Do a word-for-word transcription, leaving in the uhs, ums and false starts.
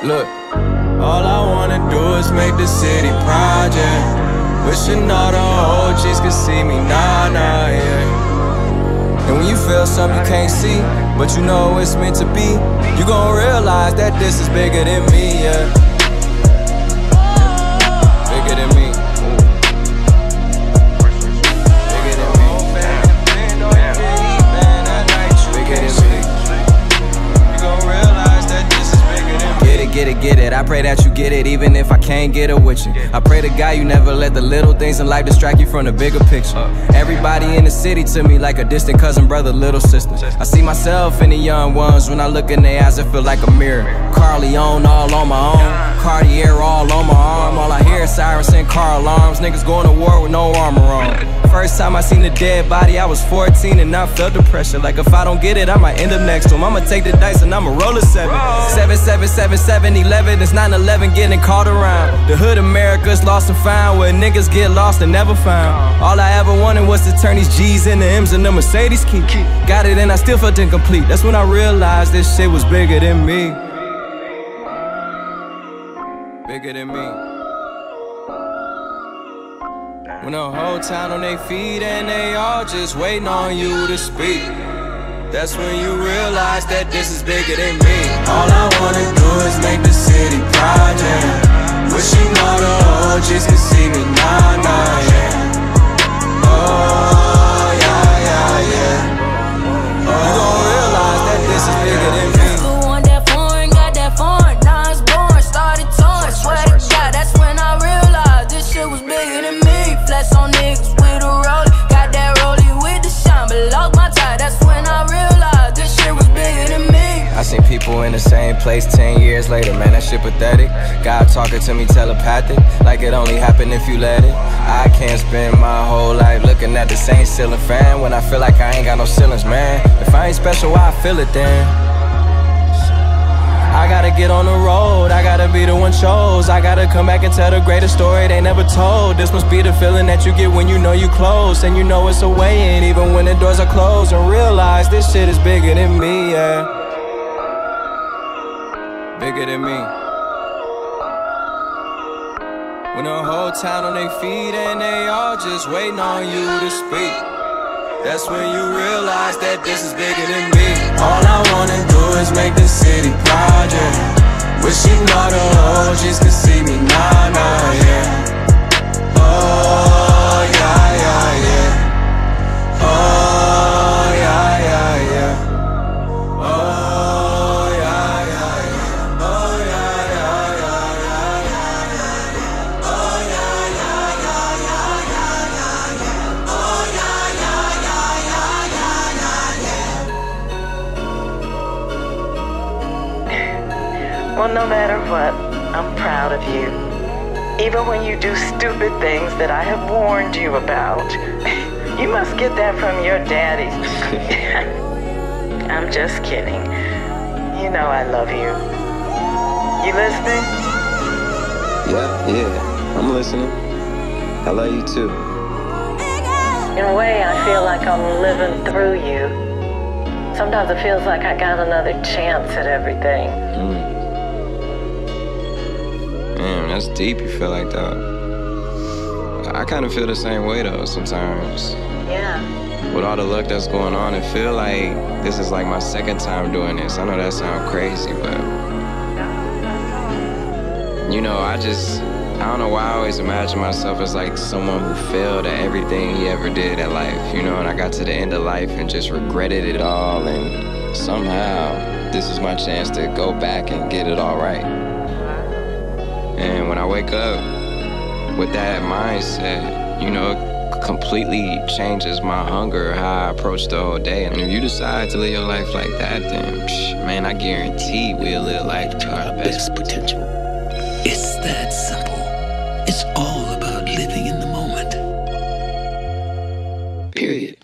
Look, all I wanna do is make the city project. Wishing all the O Gs could see me, nah, nah, yeah. And when you feel something you can't see, but you know it's meant to be, you gon' realize that this is bigger than me, yeah. Bigger than me. Bigger than me. Bigger than me. You gon' realize that this is bigger than me. Get it, get it, get it. I pray that you get it, even if I can't get it with you. I pray to God you never let the little things in life distract you from the bigger picture. Everybody in the city to me like a distant cousin, brother, little sister. I see myself in the young ones. When I look in their eyes, it feel like a mirror. Carleone all on my own, Cartier all on my arm. All I hear is sirens and car alarms. Niggas going to war with no armor on. First time I seen a dead body, I was fourteen and I felt the pressure. Like if I don't get it, I might end up next to him. I'ma take the dice and I'ma roll a seven. Seven, seven, seven, seven, eleven. It's nine eleven getting caught around. The hood America's lost and found, where niggas get lost and never found. All I ever wanted was to turn these G's into M's and the Mercedes key. Got it and I still felt incomplete. That's when I realized this shit was bigger than me. Bigger than me. When the whole town on their feet and they all just waiting on you to speak, that's when you realize that this is bigger than me. All I wanna do is make the city project. Wishing all the O Gs could see me, nah, nah, yeah. Oh, yeah, yeah, yeah. Oh, you gon' realize that this is bigger than me. Who want that foreign, got that foreign. Now it's born, started touring. Swear to God, that's when I realized this shit was bigger than me. Flex on niggas with a rollie, got that rollie with the shine, but lock my tie. That's when I realized this shit was bigger than me. I seen people in the same place ten years later, man, that shit pathetic. God talking to me telepathic, like it only happened if you let it. I can't spend my whole life looking at the same ceiling fan when I feel like I ain't got no ceilings, man. If I ain't special, why I feel it then? I gotta get on the road, I gotta be the one chose. I gotta come back and tell the greatest story they never told. This must be the feeling that you get when you know you close, and you know it's a way in even when the doors are closed. And realize this shit is bigger than me, yeah. Bigger than me. When the whole town on their feet and they all just waiting on you to speak, that's when you realize that this is bigger than me. All I wanna do is make the city project. Wishing all the O Gs could see me, nah, nah, yeah. Oh, yeah, yeah, yeah. Oh, yeah, yeah, yeah. Oh, yeah, yeah, yeah. Oh, yeah, yeah, yeah, yeah, yeah. Oh, yeah, yeah, yeah, yeah, yeah, yeah. Oh, yeah, yeah, yeah, yeah, yeah. Well, no matter what, I'm proud of you. Even when you do stupid things that I have warned you about. You must get that from your daddy. I'm just kidding. You know I love you. You listening? Yeah, yeah, I'm listening. I love you too. In a way, I feel like I'm living through you. Sometimes it feels like I got another chance at everything. Mm. Damn, that's deep you feel like that. I kind of feel the same way though sometimes. Yeah. With all the luck that's going on, it feel like this is like my second time doing this. I know that sounds crazy, but you know, I just, I don't know why I always imagine myself as like someone who failed at everything he ever did at life, you know, and I got to the end of life and just regretted it all, and somehow this is my chance to go back and get it all right. And when I wake up with that mindset, you know, it completely changes my hunger, how I approach the whole day. And if you decide to live your life like that, then, psh, man, I guarantee we'll live life to our best potential. It's that simple. It's all about living in the moment. Period.